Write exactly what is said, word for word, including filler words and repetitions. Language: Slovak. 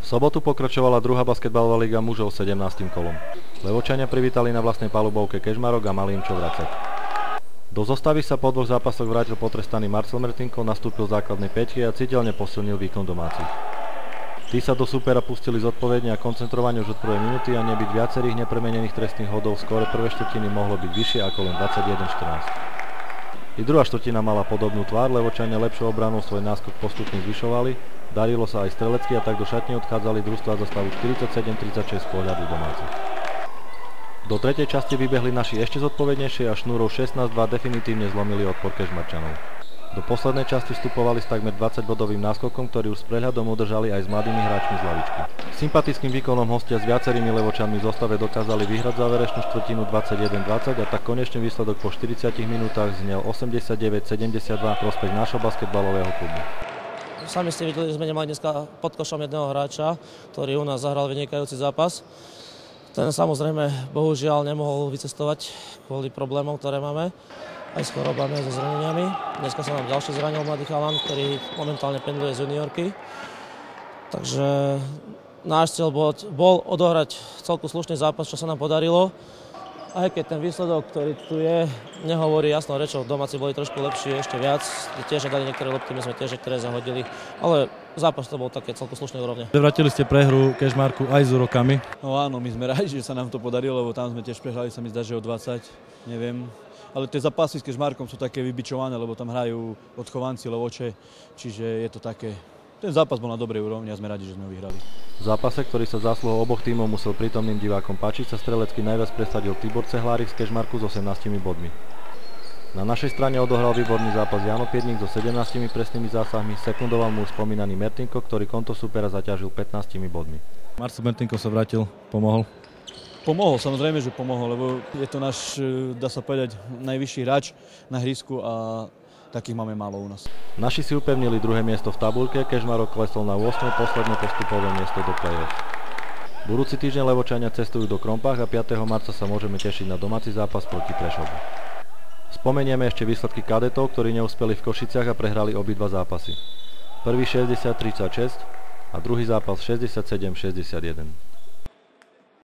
sobotu pokračovala druhá basketbalová liga mužov sedemnástym kolom. Levočania privítali na vlastnej palubovke Kežmarok a Malý Imčovracek. Do zostavy sa po dvoch zápasoch vrátil potrestaný Marcel Mertinko, nastúpil v základnej päťke a citeľne posilnil výkon domácich. Tí sa do supera pustili zodpovedne a koncentrovane už od prvej minúty a nebyť viacerých nepremenených trestných hodov, skóre prvej štvrtiny mohlo byť vyššie ako len dvadsaťjeden štrnásť. I druhá štvrtina mala podobnú tvár, Levočania lepšou obranou svoj náskok postupne zvyšovali, darilo sa aj strelecky a tak do šatne odchádzali družstvá za stavu štyridsaťsedem tridsaťšesť z pohľadu domácich. Do tretej časti vybehli naši ešte zodpovednejšie a šnúrou šestnásť dva definitívne zlomili odpor Kežmarčanov. Do poslednej časti vstupovali s takmer dvadsaťbodovým náskokom, ktorý už s prehľadom udržali aj s mladými hráčmi z lavičky. Sympatickým výkonom hostia s viacerými Levočanmi v zostave dokázali vyhrať záverečnú štvrtinu dvadsaťjeden dvadsať a tak konečný výsledok po štyridsiatich minútach znel osemdesiatdeväť sedemdesiatdva prospech nášho basketbalového klubu. Sami ste videli, že sme nemali dneska pod košom jedného hráča, ktorý u nás zahral vynikajúci zápas. Ten samozrejme bohužiaľ nemohol vycestovať kvôli problémom, ktoré máme, aj s chorobami, aj so zraneniami. Dneska sa nám ďalší zranil mladý chalan, ktorý momentálne pendluje z juniorky. Takže náš cieľ bol, bol odohrať celku slušný zápas, čo sa nám podarilo. Aj keď ten výsledok, ktorý tu je, nehovorí jasnou rečou, domáci boli trošku lepší, ešte viac. Tiež dali niektoré lopty, my sme tiež niektoré zahodili, ale zápas to bol také celku slušné úrovne. Vrátili ste prehru Kežmarku aj s úrokami. No áno, my sme radi, že sa nám to podarilo, lebo tam sme tiež prehrali, sa mi zdá, že o dvadsať, neviem. Ale tie zápasy s Kežmarkom sú také vybičované, lebo tam hrajú odchovanci, Levoče, čiže je to také. Ten zápas bol na dobrej úrovni a sme radi, že sme ho vyhrali. V zápase, ktorý sa zásluhou oboch tímov musel prítomným divákom páčiť, sa strelecky najviac presadil Tibor Cehlárik z Kežmarku s osemnástimi bodmi. Na našej strane odohral výborný zápas Jano Piedník so sedemnástimi presnými zásahmi, sekundoval mu spomínaný Mertinko, ktorý konto supera zaťažil pätnástimi bodmi. Marcel Mertinko sa vrátil, pomohol? Pomohol, samozrejme, že pomohol, lebo je to náš, dá sa povedať, najvyšší hráč na ihrisku a takých máme málo u nás. Naši si upevnili druhé miesto v tabuľke, Kežmarok klesol na ôsme posledné postupové miesto do play-off. Budúci týždeň Levočania cestujú do Krompách a piateho marca sa môžeme tešiť na domáci zápas proti Prešovu. Spomenieme ešte výsledky kadetov, ktorí neúspeli v Košiciach a prehrali obidva zápasy. Prvý šesťdesiat tridsaťšesť a druhý zápas šesťdesiatsedem šesťdesiatjeden.